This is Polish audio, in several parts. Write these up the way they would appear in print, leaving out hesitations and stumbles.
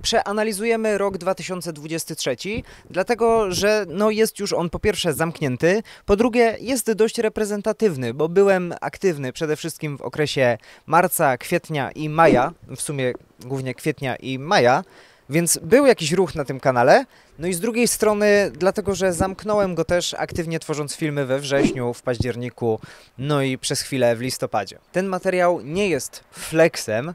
przeanalizujemy rok 2023, dlatego że jest już on po pierwsze zamknięty, po drugie jest dość reprezentatywny, bo byłem aktywny przede wszystkim w okresie marca, kwietnia i maja, w sumie głównie kwietnia i maja, więc był jakiś ruch na tym kanale. No i z drugiej strony, dlatego że zamknąłem go też aktywnie tworząc filmy we wrześniu, w październiku, no i przez chwilę w listopadzie. Ten materiał nie jest flexem,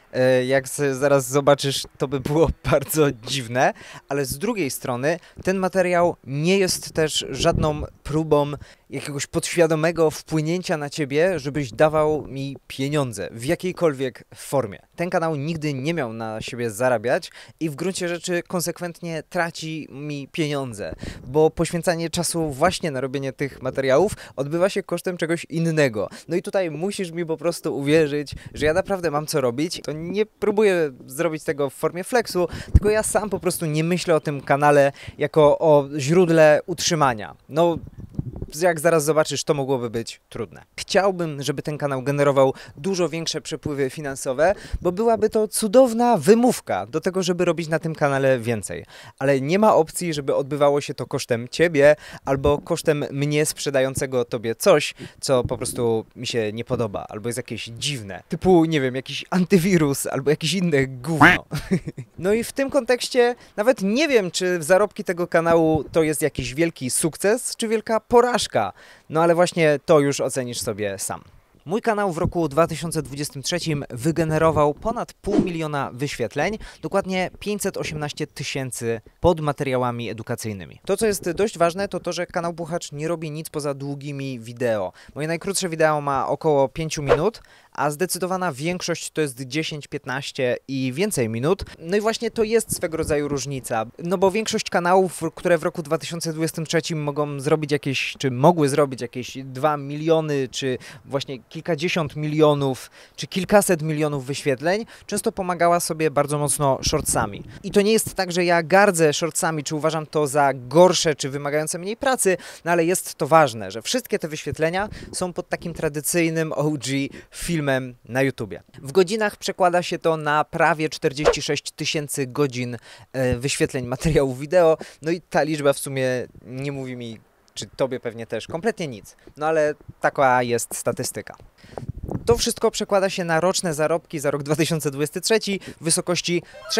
jak zaraz zobaczysz, to by było bardzo dziwne, ale z drugiej strony ten materiał nie jest też żadną próbą jakiegoś podświadomego wpłynięcia na ciebie, żebyś dawał mi pieniądze w jakiejkolwiek formie. Ten kanał nigdy nie miał na siebie zarabiać i w gruncie rzeczy konsekwentnie traci mi pieniądze, bo poświęcanie czasu właśnie na robienie tych materiałów odbywa się kosztem czegoś innego. No i tutaj musisz mi po prostu uwierzyć, że ja naprawdę mam co robić. To nie próbuję zrobić tego w formie flexu, tylko ja sam po prostu nie myślę o tym kanale jako o źródle utrzymania. No, jak zaraz zobaczysz, to mogłoby być trudne. Chciałbym, żeby ten kanał generował dużo większe przepływy finansowe, bo byłaby to cudowna wymówka do tego, żeby robić na tym kanale więcej. Ale nie ma opcji, żeby odbywało się to kosztem ciebie albo kosztem mnie sprzedającego tobie coś, co po prostu mi się nie podoba albo jest jakieś dziwne. Typu, nie wiem, jakiś antywirus albo jakieś inne gówno. No i w tym kontekście nawet nie wiem, czy zarobki tego kanału to jest jakiś wielki sukces, czy wielka porażka. No ale właśnie to już ocenisz sobie sam. Mój kanał w roku 2023 wygenerował ponad 500 000 wyświetleń, dokładnie 518 000 pod materiałami edukacyjnymi. To, co jest dość ważne, to to, że kanał Puchacz nie robi nic poza długimi wideo. Moje najkrótsze wideo ma około 5 minut, a zdecydowana większość to jest 10, 15 i więcej minut. No i właśnie to jest swego rodzaju różnica, no bo większość kanałów, które w roku 2023 mogą zrobić jakieś, czy mogły zrobić jakieś 2 miliony, czy właśnie kilkadziesiąt milionów, czy kilkaset milionów wyświetleń, często pomagała sobie bardzo mocno shortsami. I to nie jest tak, że ja gardzę shortsami, czy uważam to za gorsze, czy wymagające mniej pracy, no ale jest to ważne, że wszystkie te wyświetlenia są pod takim tradycyjnym OG filmem na YouTubie. W godzinach przekłada się to na prawie 46 000 godzin wyświetleń materiałów wideo, no i ta liczba w sumie nie mówi mi, czy tobie pewnie też, kompletnie nic. No ale taka jest statystyka. To wszystko przekłada się na roczne zarobki za rok 2023 w wysokości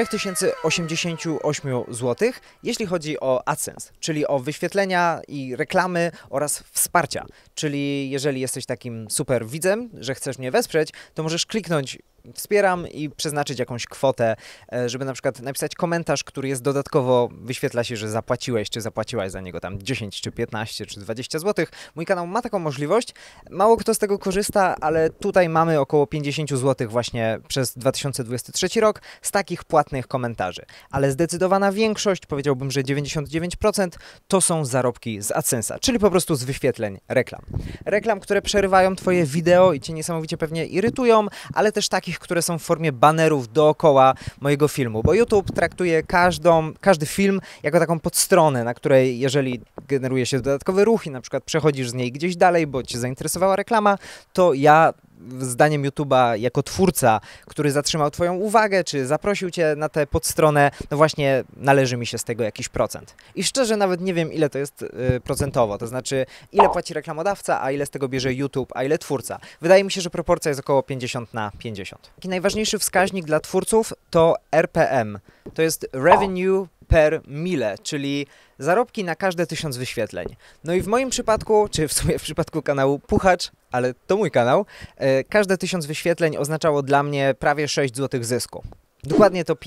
3088 zł, jeśli chodzi o AdSense, czyli o wyświetlenia i reklamy oraz wsparcia. Czyli jeżeli jesteś takim super widzem, że chcesz mnie wesprzeć, to możesz kliknąć wspieram i przeznaczyć jakąś kwotę, żeby na przykład napisać komentarz, który jest dodatkowo, wyświetla się, że zapłaciłeś, czy zapłaciłaś za niego tam 10, czy 15, czy 20 zł. Mój kanał ma taką możliwość. Mało kto z tego korzysta, ale tutaj mamy około 50 zł właśnie przez 2023 rok z takich płatnych komentarzy. Ale zdecydowana większość, powiedziałbym, że 99%, to są zarobki z AdSense'a, czyli po prostu z wyświetleń reklam. Reklam, które przerywają twoje wideo i cię niesamowicie pewnie irytują, ale też takich, które są w formie banerów dookoła mojego filmu, bo YouTube traktuje każdy film jako taką podstronę, na której jeżeli generuje się dodatkowy ruch i na przykład przechodzisz z niej gdzieś dalej, bo cię zainteresowała reklama, to ja zdaniem YouTube'a jako twórca, który zatrzymał twoją uwagę, czy zaprosił cię na tę podstronę, no właśnie należy mi się z tego jakiś procent. I szczerze nawet nie wiem, ile to jest procentowo, to znaczy ile płaci reklamodawca, a ile z tego bierze YouTube, a ile twórca. Wydaje mi się, że proporcja jest około 50/50. Taki najważniejszy wskaźnik dla twórców to RPM, to jest Revenue per mile, czyli zarobki na każde 1000 wyświetleń. No i w moim przypadku, czy w sumie w przypadku kanału Puchacz, ale to mój kanał, każde 1000 wyświetleń oznaczało dla mnie prawie 6 zł zysku. Dokładnie to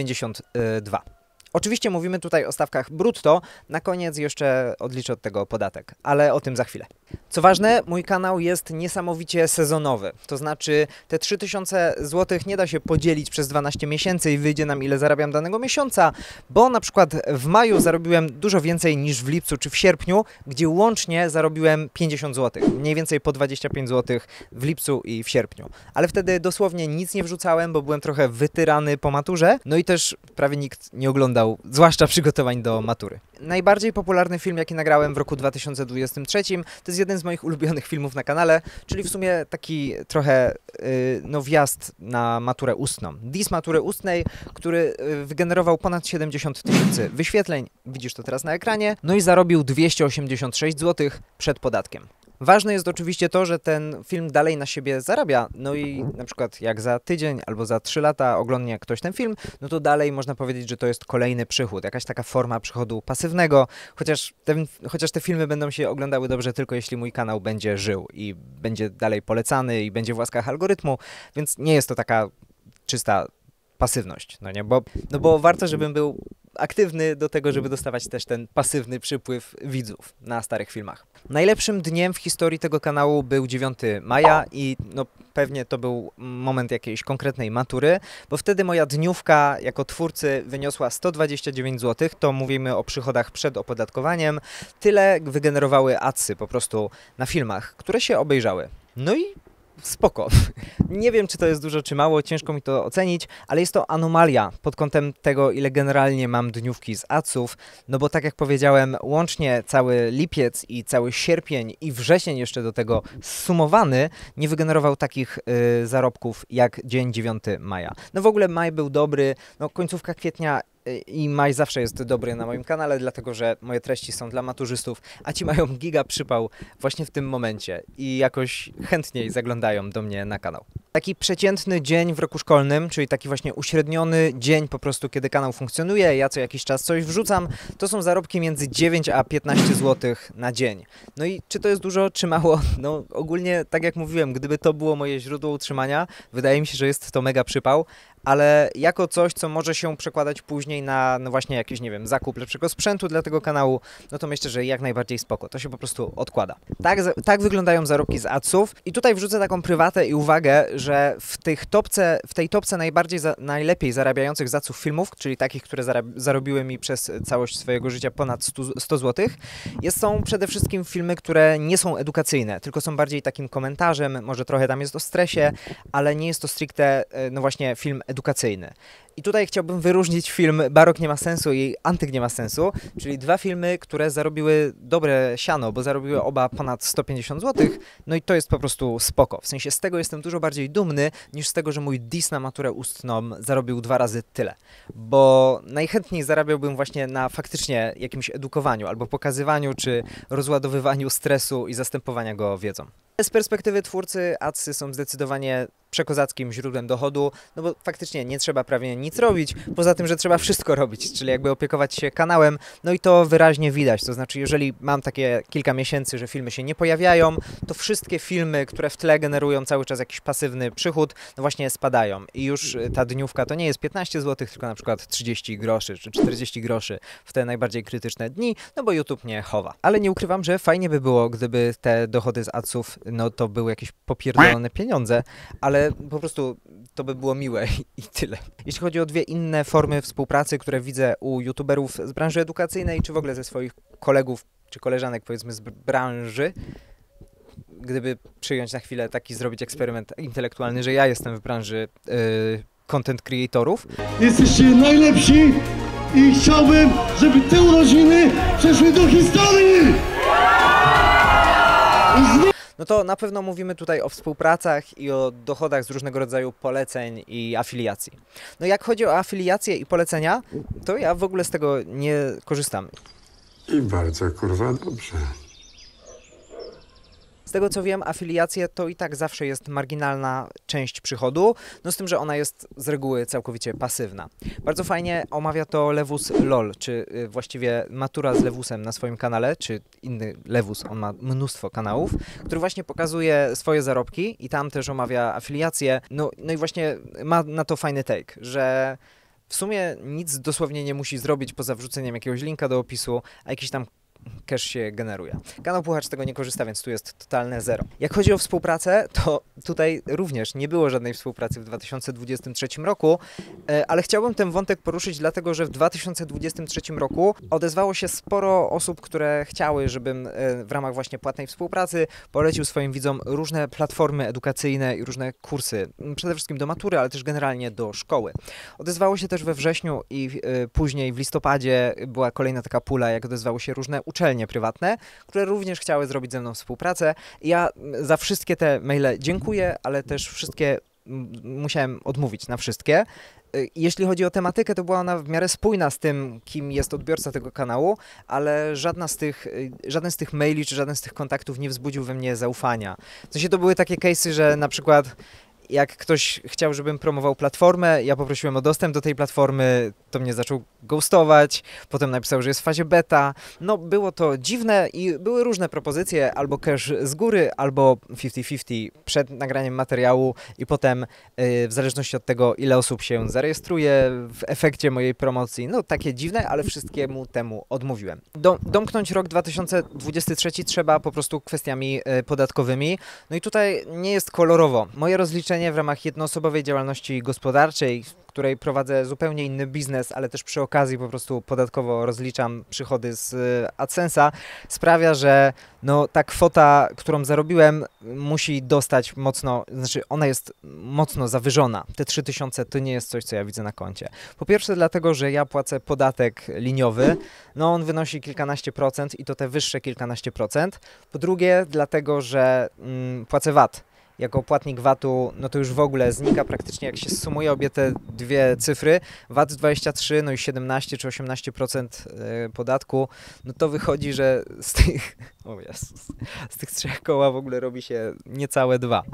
5,92. Oczywiście mówimy tutaj o stawkach brutto, na koniec jeszcze odliczę od tego podatek, ale o tym za chwilę. Co ważne, mój kanał jest niesamowicie sezonowy, to znaczy te 3000 zł nie da się podzielić przez 12 miesięcy i wyjdzie nam ile zarabiam danego miesiąca, bo na przykład w maju zarobiłem dużo więcej niż w lipcu czy w sierpniu, gdzie łącznie zarobiłem 50 zł, mniej więcej po 25 zł w lipcu i w sierpniu. Ale wtedy dosłownie nic nie wrzucałem, bo byłem trochę wytyrany po maturze, no i też prawie nikt nie oglądał oglądał, zwłaszcza przygotowań do matury. Najbardziej popularny film, jaki nagrałem w roku 2023, to jest jeden z moich ulubionych filmów na kanale, czyli w sumie taki trochę wjazd na maturę ustną. Dis matury ustnej, który wygenerował ponad 70 000 wyświetleń, widzisz to teraz na ekranie, no i zarobił 286 zł przed podatkiem. Ważne jest oczywiście to, że ten film dalej na siebie zarabia, no i na przykład jak za tydzień albo za 3 lata oglądnie ktoś ten film, no to dalej można powiedzieć, że to jest kolejny przychód, jakaś taka forma przychodu pasywnego, chociaż te filmy będą się oglądały dobrze tylko jeśli mój kanał będzie żył i będzie dalej polecany i będzie w łaskach algorytmu, więc nie jest to taka czysta pasywność, no nie, bo warto, żebym był aktywny do tego, żeby dostawać też ten pasywny przypływ widzów na starych filmach. Najlepszym dniem w historii tego kanału był 9 maja i no pewnie to był moment jakiejś konkretnej matury, bo wtedy moja dniówka jako twórcy wyniosła 129 zł, to mówimy o przychodach przed opodatkowaniem. Tyle wygenerowały adsy po prostu na filmach, które się obejrzały. No i spoko. Nie wiem, czy to jest dużo, czy mało, ciężko mi to ocenić, ale jest to anomalia pod kątem tego, ile generalnie mam dniówki z adsów, no bo tak jak powiedziałem, łącznie cały lipiec i cały sierpień i wrzesień jeszcze do tego zsumowany nie wygenerował takich zarobków jak dzień 9 maja. No w ogóle maj był dobry, no końcówka kwietnia i maj zawsze jest dobry na moim kanale, dlatego że moje treści są dla maturzystów, a ci mają giga przypał właśnie w tym momencie i jakoś chętniej zaglądają do mnie na kanał. Taki przeciętny dzień w roku szkolnym, czyli taki właśnie uśredniony dzień po prostu, kiedy kanał funkcjonuje, ja co jakiś czas coś wrzucam, to są zarobki między 9 a 15 zł na dzień. No i czy to jest dużo, czy mało? No ogólnie, tak jak mówiłem, gdyby to było moje źródło utrzymania, wydaje mi się, że jest to mega przypał, ale jako coś, co może się przekładać później na no właśnie jakiś, nie wiem, zakup lepszego sprzętu dla tego kanału, no to myślę, że jak najbardziej spoko. To się po prostu odkłada. Tak wyglądają zarobki z adsów i tutaj wrzucę taką prywatę i uwagę, że w tej topce najlepiej zarabiających z adsów filmów, czyli takich, które zarobiły mi przez całość swojego życia ponad 100 zł, są przede wszystkim filmy, które nie są edukacyjne, tylko są bardziej takim komentarzem, może trochę tam jest o stresie, ale nie jest to stricte, no właśnie, film edukacyjny. I tutaj chciałbym wyróżnić film Barok nie ma sensu i Antyk nie ma sensu, czyli dwa filmy, które zarobiły dobre siano, bo zarobiły oba ponad 150 zł, no i to jest po prostu spoko. W sensie z tego jestem dużo bardziej dumny, niż z tego, że mój dis na maturę ustną zarobił 2 razy tyle. Bo najchętniej zarabiałbym właśnie na faktycznie jakimś edukowaniu, albo pokazywaniu, czy rozładowywaniu stresu i zastępowania go wiedzą. Z perspektywy twórcy adsy są zdecydowanie przekozackim źródłem dochodu, no bo faktycznie nie trzeba prawie nic robić, poza tym, że trzeba wszystko robić, czyli jakby opiekować się kanałem, no i to wyraźnie widać, to znaczy jeżeli mam takie kilka miesięcy, że filmy się nie pojawiają, to wszystkie filmy, które w tle generują cały czas jakiś pasywny przychód, no właśnie spadają i już ta dniówka to nie jest 15 zł, tylko na przykład 30 groszy czy 40 groszy w te najbardziej krytyczne dni, no bo YouTube nie chowa. Ale nie ukrywam, że fajnie by było, gdyby te dochody z adsów, no to były jakieś popierdolone pieniądze, ale po prostu to by było miłe i tyle. Jeśli chodzi o dwie inne formy współpracy, które widzę u youtuberów z branży edukacyjnej, czy w ogóle ze swoich kolegów czy koleżanek, powiedzmy, z branży, gdyby przyjąć na chwilę zrobić eksperyment intelektualny, że ja jestem w branży content creatorów. Jesteście najlepsi i chciałbym, żeby te urodziny przeszły do historii! No to na pewno mówimy tutaj o współpracach i o dochodach z różnego rodzaju poleceń i afiliacji. No jak chodzi o afiliacje i polecenia, to ja w ogóle z tego nie korzystam. I bardzo kurwa dobrze. Z tego co wiem, afiliacje to i tak zawsze jest marginalna część przychodu, no z tym, że ona jest z reguły całkowicie pasywna. Bardzo fajnie omawia to Lewus LOL, czy właściwie Matura z Lewusem na swoim kanale, czy inny Lewus, on ma mnóstwo kanałów, który właśnie pokazuje swoje zarobki i tam też omawia afiliacje, no i właśnie ma na to fajny take, że w sumie nic dosłownie nie musi zrobić poza wrzuceniem jakiegoś linka do opisu, a jakiś tam cash się generuje. Kanał Puchacz z tego nie korzysta, więc tu jest totalne zero. Jak chodzi o współpracę, to tutaj również nie było żadnej współpracy w 2023 roku, ale chciałbym ten wątek poruszyć, dlatego że w 2023 roku odezwało się sporo osób, które chciały, żebym w ramach właśnie płatnej współpracy polecił swoim widzom różne platformy edukacyjne i różne kursy, przede wszystkim do matury, ale też generalnie do szkoły. Odezwało się też we wrześniu i później w listopadzie była kolejna taka pula, jak odezwały się różne uczelnie prywatne, które również chciały zrobić ze mną współpracę. Ja za wszystkie te maile dziękuję, ale też wszystkie musiałem odmówić na wszystkie. Jeśli chodzi o tematykę, to była ona w miarę spójna z tym, kim jest odbiorca tego kanału, ale żaden z tych maili czy żaden z tych kontaktów nie wzbudził we mnie zaufania. W sensie to były takie case'y, że na przykład jak ktoś chciał, żebym promował platformę, ja poprosiłem o dostęp do tej platformy, to mnie zaczął ghostować, potem napisał, że jest w fazie beta. No było to dziwne i były różne propozycje, albo cash z góry, albo 50-50 przed nagraniem materiału i potem w zależności od tego, ile osób się zarejestruje w efekcie mojej promocji. No takie dziwne, ale wszystkiemu temu odmówiłem. Domknąć rok 2023 trzeba po prostu kwestiami podatkowymi. No i tutaj nie jest kolorowo. Moje rozliczenie w ramach jednoosobowej działalności gospodarczej, w której prowadzę zupełnie inny biznes, ale też przy okazji po prostu podatkowo rozliczam przychody z AdSense'a, sprawia, że no, ta kwota, którą zarobiłem, musi dostać mocno, znaczy ona jest mocno zawyżona. Te 3000 to nie jest coś, co ja widzę na koncie. Po pierwsze dlatego, że ja płacę podatek liniowy, no on wynosi kilkanaście procent i to te wyższe kilkanaście procent. Po drugie dlatego, że płacę VAT. Jako płatnik VAT-u, no to już w ogóle znika praktycznie, jak się sumuje obie te dwie cyfry, VAT 23, no i 17 czy 18% podatku, no to wychodzi, że z tych, o Jezus, z tych 3 koła w ogóle robi się niecałe 2.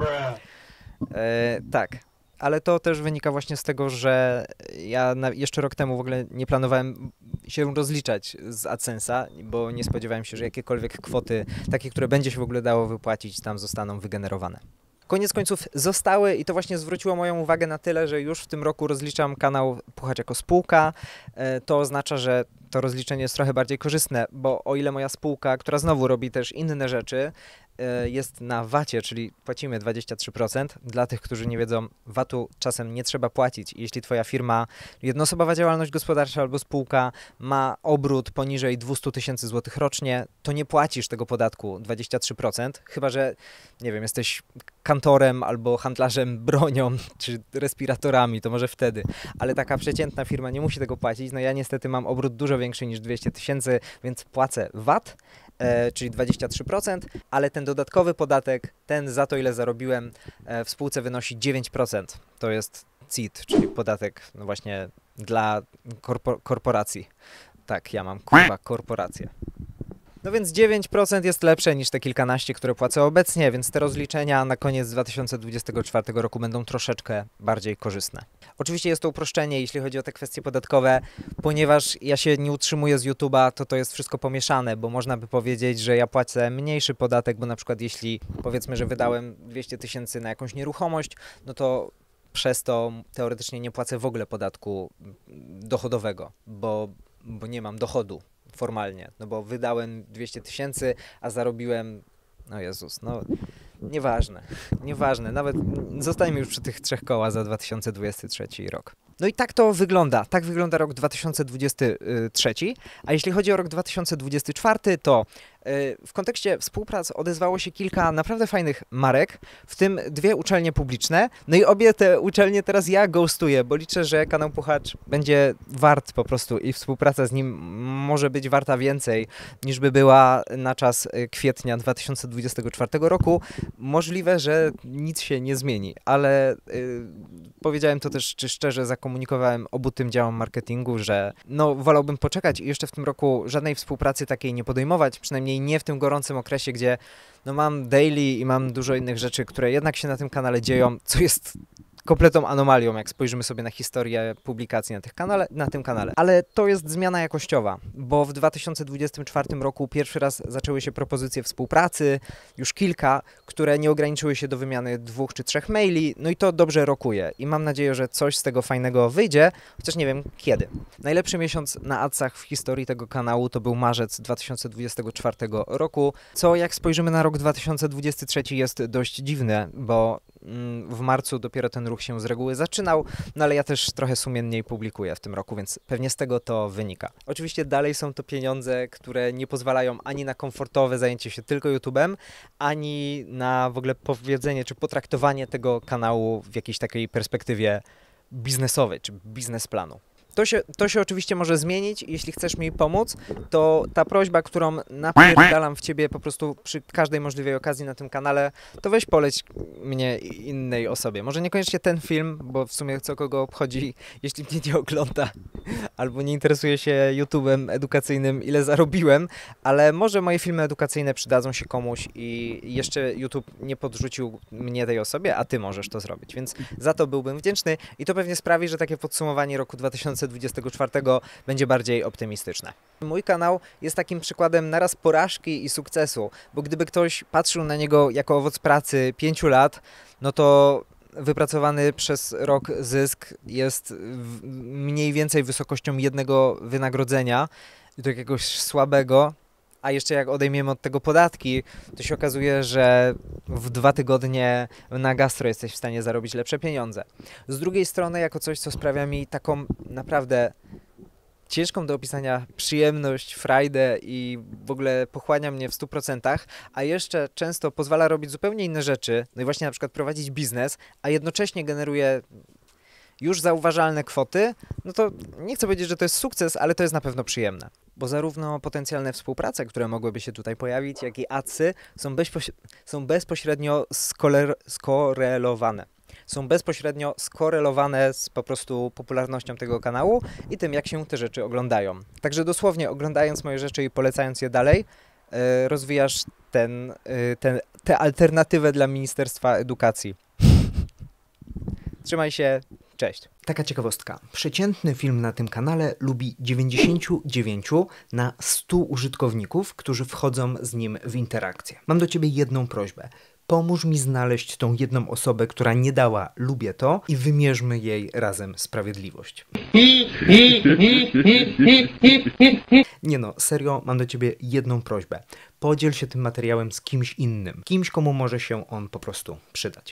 Tak, ale to też wynika właśnie z tego, że ja jeszcze rok temu w ogóle nie planowałem się rozliczać z AdSense'a, bo nie spodziewałem się, że jakiekolwiek kwoty, takie, które będzie się w ogóle dało wypłacić, tam zostaną wygenerowane. Koniec końców zostały i to właśnie zwróciło moją uwagę na tyle, że już w tym roku rozliczam kanał Puchacz jako spółka. To oznacza, że to rozliczenie jest trochę bardziej korzystne, bo o ile moja spółka, która znowu robi też inne rzeczy, jest na VAT-ie, czyli płacimy 23%. Dla tych, którzy nie wiedzą, VAT-u czasem nie trzeba płacić. Jeśli twoja firma, jednoosobowa działalność gospodarcza albo spółka ma obrót poniżej 200 000 złotych rocznie, to nie płacisz tego podatku 23%, chyba że, nie wiem, jesteś kantorem albo handlarzem bronią czy respiratorami, to może wtedy. Ale taka przeciętna firma nie musi tego płacić. No ja niestety mam obrót dużo większy niż 200 000, więc płacę VAT, czyli 23%, ale ten dodatkowy podatek, ten za to, ile zarobiłem w spółce wynosi 9%. To jest CIT, czyli podatek no właśnie dla korporacji. Tak, ja mam kurwa korporację. No więc 9% jest lepsze niż te kilkanaście, które płacę obecnie, więc te rozliczenia na koniec 2024 roku będą troszeczkę bardziej korzystne. Oczywiście jest to uproszczenie, jeśli chodzi o te kwestie podatkowe, ponieważ ja się nie utrzymuję z YouTube'a, to jest wszystko pomieszane, bo można by powiedzieć, że ja płacę mniejszy podatek, bo na przykład jeśli powiedzmy, że wydałem 200 000 na jakąś nieruchomość, no to przez to teoretycznie nie płacę w ogóle podatku dochodowego, bo nie mam dochodu. Formalnie, no bo wydałem 200 000, a zarobiłem, no Jezus, no nieważne, nawet zostańmy już przy tych 3 koła za 2023 rok. No i tak to wygląda, tak wygląda rok 2023, a jeśli chodzi o rok 2024, to w kontekście współprac odezwało się kilka naprawdę fajnych marek, w tym 2 uczelnie publiczne, no i obie te uczelnie teraz ja ghostuję, bo liczę, że kanał Puchacz będzie wart po prostu i współpraca z nim może być warta więcej niż by była na czas kwietnia 2024 roku. Możliwe, że nic się nie zmieni, ale powiedziałem to też szczerze, zakomunikowałem obu tym działom marketingu, że no wolałbym poczekać i jeszcze w tym roku żadnej współpracy takiej nie podejmować, przynajmniej nie w tym gorącym okresie, gdzie no mam daily i mam dużo innych rzeczy, które jednak się na tym kanale dzieją, co jest kompletną anomalią, jak spojrzymy sobie na historię publikacji na tym kanale. Ale to jest zmiana jakościowa, bo w 2024 roku pierwszy raz zaczęły się propozycje współpracy, już kilka, które nie ograniczyły się do wymiany 2 czy 3 maili, no i to dobrze rokuje i mam nadzieję, że coś z tego fajnego wyjdzie, chociaż nie wiem kiedy. Najlepszy miesiąc na adsach w historii tego kanału to był marzec 2024 roku, co jak spojrzymy na rok 2023 jest dość dziwne, bo w marcu dopiero ten ruch się z reguły zaczynał, no ale ja też trochę sumienniej publikuję w tym roku, więc pewnie z tego to wynika. Oczywiście dalej są to pieniądze, które nie pozwalają ani na komfortowe zajęcie się tylko YouTube'em, ani na w ogóle powiedzenie czy potraktowanie tego kanału w jakiejś takiej perspektywie biznesowej czy biznesplanu. To się oczywiście może zmienić i jeśli chcesz mi pomóc, to ta prośba, którą napierdalam w ciebie po prostu przy każdej możliwej okazji na tym kanale, to weź poleć mnie innej osobie. Może niekoniecznie ten film, bo w sumie co kogo obchodzi, jeśli mnie nie ogląda albo nie interesuje się YouTube'em edukacyjnym, ile zarobiłem, ale może moje filmy edukacyjne przydadzą się komuś i jeszcze YouTube nie podrzucił mnie tej osobie, a ty możesz to zrobić, więc za to byłbym wdzięczny i to pewnie sprawi, że takie podsumowanie roku 2024 będzie bardziej optymistyczne. Mój kanał jest takim przykładem naraz porażki i sukcesu, bo gdyby ktoś patrzył na niego jako owoc pracy 5 lat, no to wypracowany przez rok zysk jest mniej więcej wysokością jednego wynagrodzenia, do jakiegoś słabego, a jeszcze jak odejmiemy od tego podatki, to się okazuje, że w 2 tygodnie na gastro jesteś w stanie zarobić lepsze pieniądze. Z drugiej strony, jako coś, co sprawia mi taką naprawdę ciężką do opisania przyjemność, frajdę i w ogóle pochłania mnie w 100%, a jeszcze często pozwala robić zupełnie inne rzeczy, no i właśnie na przykład prowadzić biznes, a jednocześnie generuje już zauważalne kwoty, no to nie chcę powiedzieć, że to jest sukces, ale to jest na pewno przyjemne. Bo zarówno potencjalne współprace, które mogłyby się tutaj pojawić, jak i adsy są bezpośrednio skorelowane. Są bezpośrednio skorelowane z po prostu popularnością tego kanału i tym, jak się te rzeczy oglądają. Także dosłownie oglądając moje rzeczy i polecając je dalej, rozwijasz tę alternatywę dla Ministerstwa Edukacji. Trzymaj się, cześć. Taka ciekawostka. Przeciętny film na tym kanale lubi 99 na 100 użytkowników, którzy wchodzą z nim w interakcję. Mam do ciebie jedną prośbę. Pomóż mi znaleźć tą jedną osobę, która nie dała lubię to i wymierzmy jej razem sprawiedliwość. Nie no, serio, mam do ciebie jedną prośbę. Podziel się tym materiałem z kimś innym. Kimś, komu może się on po prostu przydać.